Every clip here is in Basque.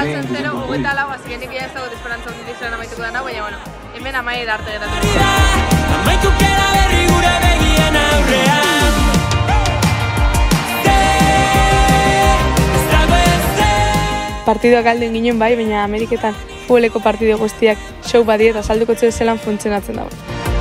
galtzen 0-24, así que nik ez dago esperantza handirik zelan amaituko dena, baina, bueno, hemen amaiera arte geratu. Amaitukera berri gure begien aurrean. Partidoak alden ginen bai, baina Ameriketan futboleko partido guztiak show badie eta salduko txeo zelan funtzionatzen dago.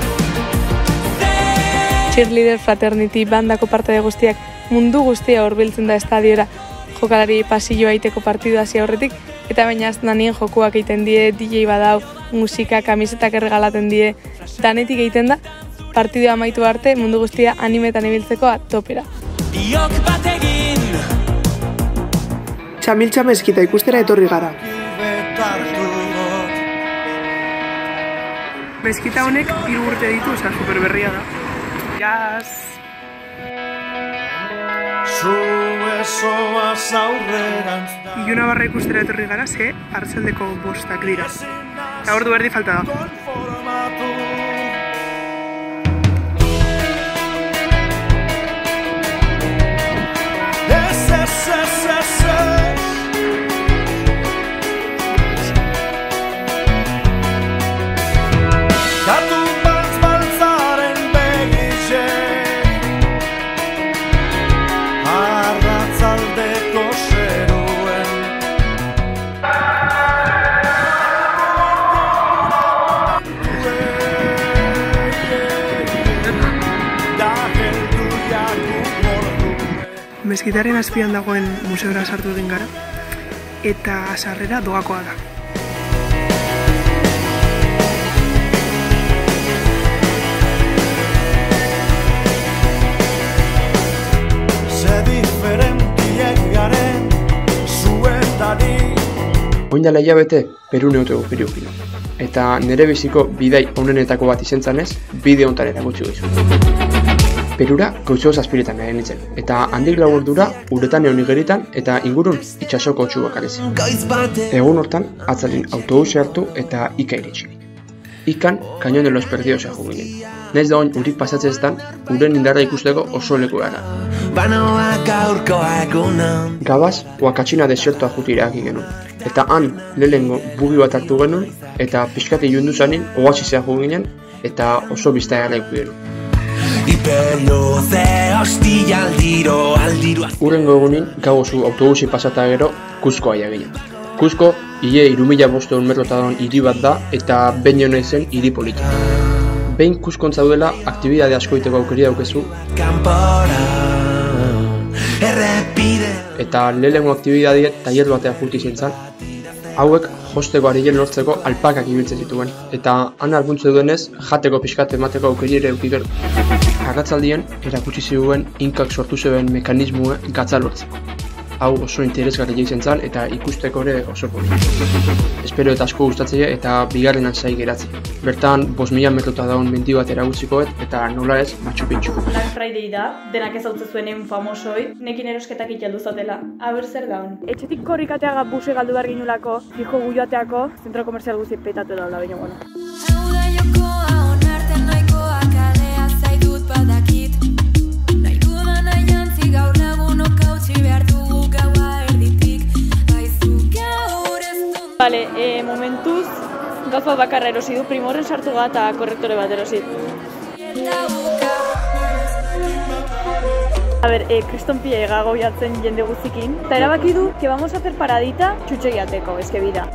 Cheerleader, fraternity, bandako partide guztiak mundu guztia hurbiltzen da estadiora jokalari pasilloa egiteko partidu hasi aurretik, eta baina aztenanien jokuak egiten die, DJ badau, musika, kamisetak erregalaten die, danetik egiten da, partidu amaitu arte mundu guztia animetan ibiltzeko topera. Txamiltxa meskita ikustera etorri gara. Meskita honek 3 urte ditu, oza, superberria da. Jazz! Iluna barra ikustera etorri gara, ze arratsaldeko 5 dira. Eta ordu erdi falta da. Meskitaren azpian dagoen museora sartu egin gara, eta sarrera doakoa da. Oin dela hilabete, Peru neutego Filipino. Eta nire biziko bidai honenetako bat izen zanez, bideo honetan erakutsi gizu. Perura goizeo zazpiretan nahi nintzen, eta handik lau ordura uretan egon igeritan eta ingurun itxasoko txubak arezi. Egun hortan, atzalin autobuse hartu eta Ika iritsi. Ikan, Cañón de los Perdidos jo ginen. Naiz da oin urik pasatzen eztan, uren indarra ikusteko oso leku gara. Gabaz, Huakatxina desertoa jutiraak genuen. Eta han, lehengo bugi bat hartu genuen, eta pixkati jundu zanin, oasizea jo ginen, eta oso bizta gara iku genuen. Urrengo egunin, gagozu autobusi pasata gero, Kuzkoa ginen. Kuzko, hile 3500 metrotadon hiri bat da, eta behin honen zen hiri politika. Behin Kuzkon zaudela, aktibidade asko iteko aukeri daukezu, eta lehengo aktibidade tailer batea julti zintzen, hauek josteko arien lortzeko alpakak ibiltzen zituen, eta han arguntze duenez, jateko pixkat emateko aukeri ere eukikero. Arratzaldien, erakutsi ziguen Inkak sortu zeben mekanismue gatza lortzeko. Hau oso interesgarri izan zen eta ikusteko ere oso polit. Espero eta asko gustatzea eta bigarrenan zai geratzi. Bertan 5.000 metrota daun mendi bat eragutzikoet eta nola ez Machu Picchu. Black Friday da, denak ezautzen zuenen famosoi, nekin erosketak ikaldu zatela. Aber zer daun? Etxetik korrikateaga buse galdu behar ginulako, fijo guioateako, zentro komerzial guzti petatu daula, baina bueno. Vale, momentuz, gauzat bakarra erosi du, Primorren sartu eta korrektore bat erosi. A ver, kriston pila egago jatzen jende guztikin, eta erabaki du, que vamos a hacer paradita txutxo jateko, eske bida.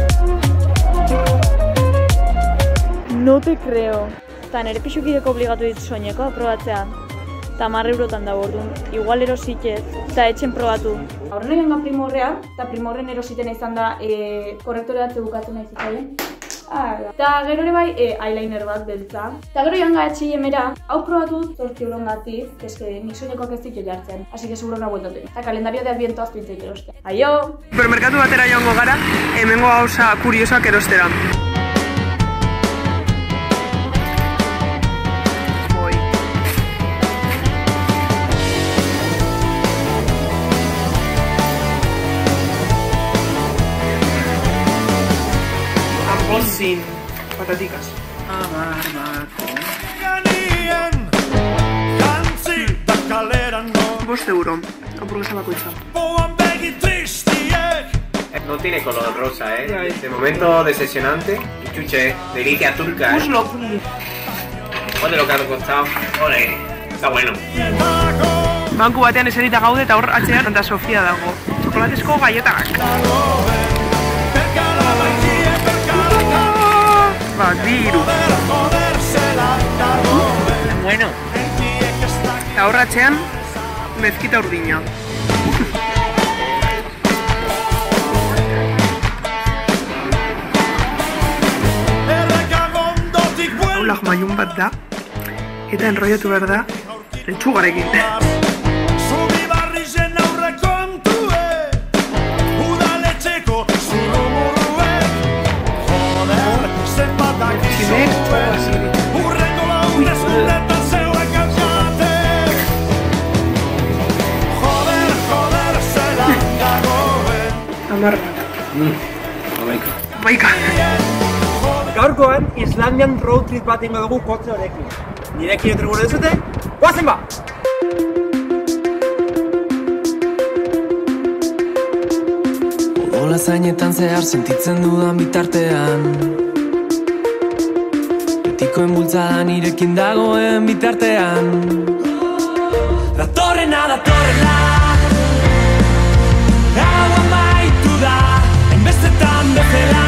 No te creo. Eta nire pixukideko obligatu dit soineko, aprobatzea. Eta 10 eurotan dago orduan, igual erositez, eta etxen probatu. Horren egon da Primorrea, eta Primorren erositen izan da korrektore bat bukatzen nahi zitzaien. Eta gero ere bai eyeliner bat beltza. Eta gero joan gara H&Mera, hau probatu 8 euron gatik, eske nik soinekoak ez ditu jartzen, así que seguro nahi bueltote. Eta kalendario de adviento aztu intzei erostea. Aio! Supermerkatu batera joango gara, hemengo gauza kuriosak erostera. Sin pataticas. €5, hamburguesa bakoitza. no tiene color rosa, De momento decepcionante. Y chuche, delicia turca, Joder, lo que ha costado. Ole, está bueno. Banku batean eserita gaude eta hor atzean Santa Sofia dago. Txokolatezko gaietak. Diru. Bueno. Eta hor atzean mezkita urdina. Hau lahmaiun bat da, eta enroiatu behar da letxugarekin. Maika. Gaurkoan, Islandian road trip bat ingo dugu kotxe honekin. Nirekin etorri gure duzute, guazen ba! Odola zainetan zehar sentitzen dudan bitartean, betikoen bultzada nirekin dagoen bitartean. Datorrena, hau amaitu da, hainbestetan bezala.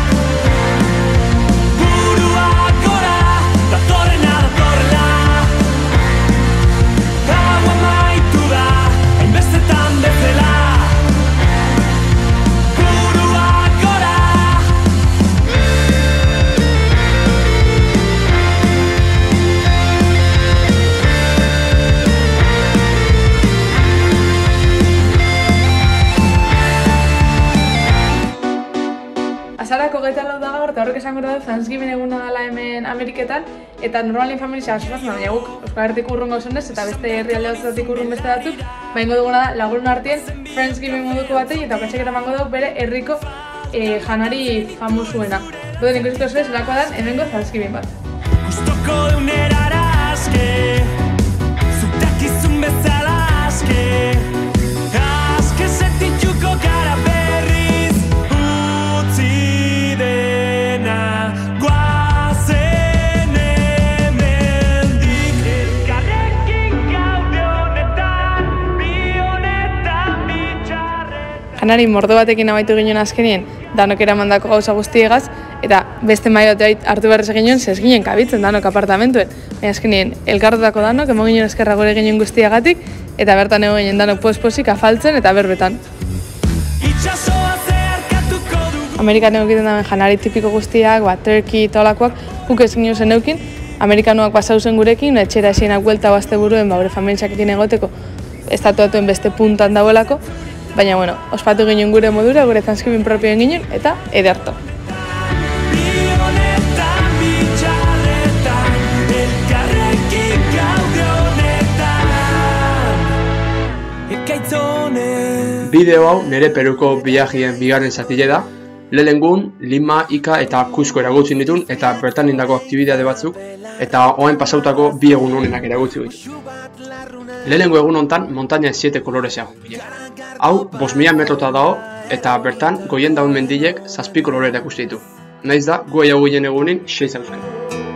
Azarako 24 da gaur, eta horrek esango da Thanksgiving eguna dela hemen Ameriketan, eta normalin familia asoratzen da, baina guk Euskal Herritik urrun gauzonez, eta beste herrialde batzatik urrun beste batzuk, baina duguna da lagun artien Friendsgiving moduko batei, eta okatxek eramango dugu bere herriko janari famosuena. Duden ikusiko zuen, zelakoa dan, hemengo Thanksgiving bat. Gustoko deunera arazke, zutakizun bezala aske, aske sentitxuko gara berriz, utzi dena, guazen hemendik. Elkarrekin gaude honetan, bi honetan bitxarren. Janari mordo batekin amaitu ginen azkenien, danok eramandako gauza guztiegaz, eta beste mai bat hartu beharrez ginen, zez ginen kabitzen danok apartamentuen. Baina azkenien, elkartutako danok, emo ginen eskerra gure ginen guztiagatik, eta bertan ego ginen danok posposik afaltzen eta berbetan. Amerikan egokiten damen janari tipiko guztiak, turkey, tolakoak, guk ez ginen zen eukin, Amerikanoak basauzen gurekin, etxera esienak buelta bazte buruen, bere familiasakekin egoteko, estatuatuen beste puntan dagoelako, baina, bueno, ospatu ginen gure modura, gure Thanksgiving propioen ginen, eta ederto. Bideo hau nire Peruko biajien bigarren zatile da. Lehenengun, Lima, Ica eta Cusco eragutzen ditun eta bertan indako aktibitate batzuk eta oain pasautako bi egun honenak eragutzi ditu. Lehenengo egun hontan montaña 7 kolorez egon bilera. Hau 5.000 metrota dago eta bertan goien daun mendilek 7 kolore erakuste ditu. Naiz da, gu hau ginen egunin 6.000.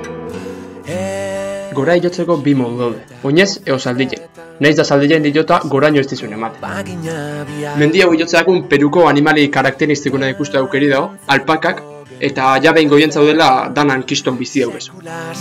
Gora ilotzeko bi modu daude, oinez eo zaldilen. Naiz da zaldilen dilota goraino ez dizuen ematen. Mendi hau ilotzeakun Peruko animali karakteristikuna ikuste aukeri dago, alpakak, eta jabein goien zaudela danan kiston bizi hau bezu.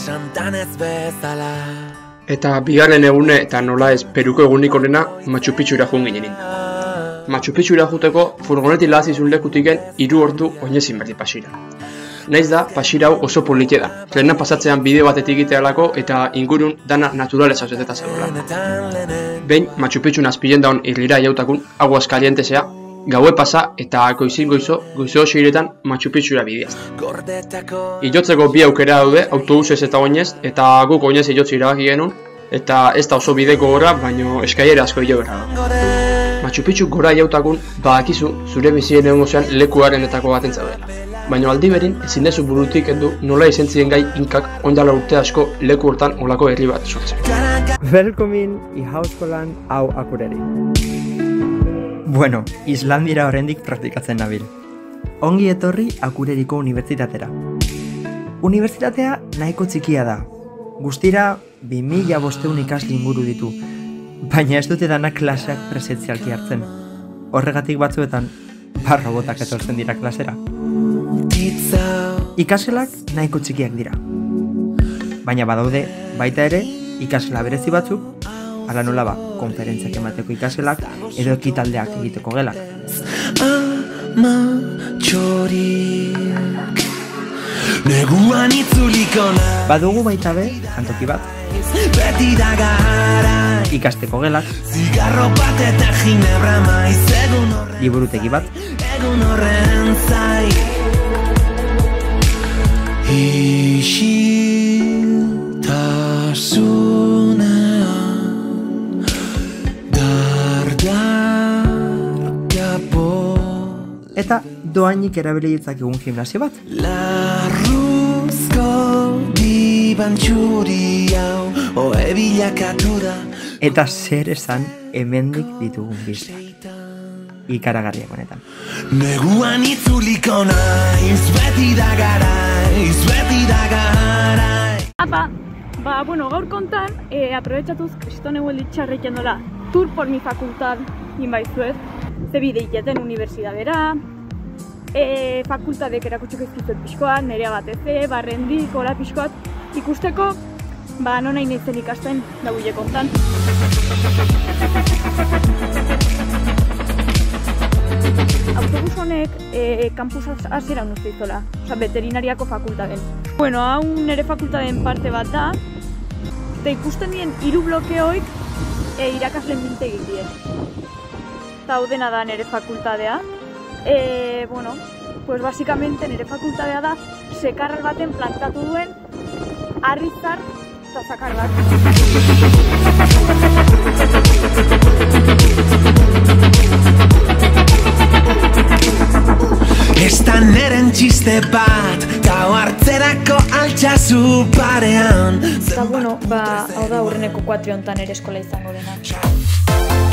Eta bigarren egune eta nola ez Peruko egunik onena Machu Picchura joan ginen. Machu Picchura juteko furgonetik lahazizun lekutiken 3 ordu oinezin berdi pasira. Naiz da, pasira hau oso polite da. Trenan pasatzean bideo batetik egitealako eta ingurun dana naturalez hauzeteta zegoela. Behin, Machu Picchun azpilen daun irrira jautakun, aguas kalientesea, gaue pasa eta goizin goizo seiretan Machu Picchura bideaz. Ilotzeko bi aukera daude, autobusez eta oinez, eta guk oinez ilotzi irabaki genuen, eta ez da oso bideko gora, baino eskailera asko hilo berra da. Machu Picchu gora jautakun, badakizu zure bizien egon gozean lekuarenetako baten zaudela. Baina aldi berin, ezin dezu burutik endu nola izentzien gai inkak ondala urte asko leku hortan olako herri bat sortzen. Welkomin ihauskolan hau akureri. Bueno, Islandira horrendik praktikatzen nabil. Ongi etorri Akureriko Unibertsitatera. Unibertsitatea nahiko txikia da. Guztira 2500 ikasle inguru ditu, baina ez dute danak klaseak presentzialki hartzen. Horregatik batzuetan, robotak etortzen dira klasera. Ikasgelak nahiko txikiak dira. Baina badaude, baita ere, ikasgela berezi batzuk, ala nola konferentziak emateko ikasgelak edo ekitaldeak egiteko gelak. Badugu baita be, jantoki bat, ikasteko gelak, liburutegi bat, eta doainik erabili ditzakegun gimnasio bat. Eta zer esan hemendik ditugun bizak. Ikaragarriak honetan. Neguan itzuliko naiz, beti da garaiz, beti da garaiz. Apa, gaur kontan, aprobetxatuz kristone hueldi txarrekin dola tour por mi fakultad inbaizuet. Ze bideiketen unibertsidadera, fakultadek erakutsuko izkizuet pixkoat, nerea bateze, barrendik, hola pixkoat, ikusteko, non nahi nahizen ikasten dagoile kontan. Autobus honek kampus hasieran uste izola, veterinariako fakultaden. Hau nire fakultaden parte bat da, eta ikusten dien 3 blokeoik irakasleen biltegik dien. Eta hau dena da nire fakultadea. Basikamente nire fakultadea da sekarral baten plantatu duen harrizar eta zakar bat. Ez da neren txiste bat, gau hartzerako altxazu parean. Eta hau da aurreneko 4 hontan ere eskola izango dena.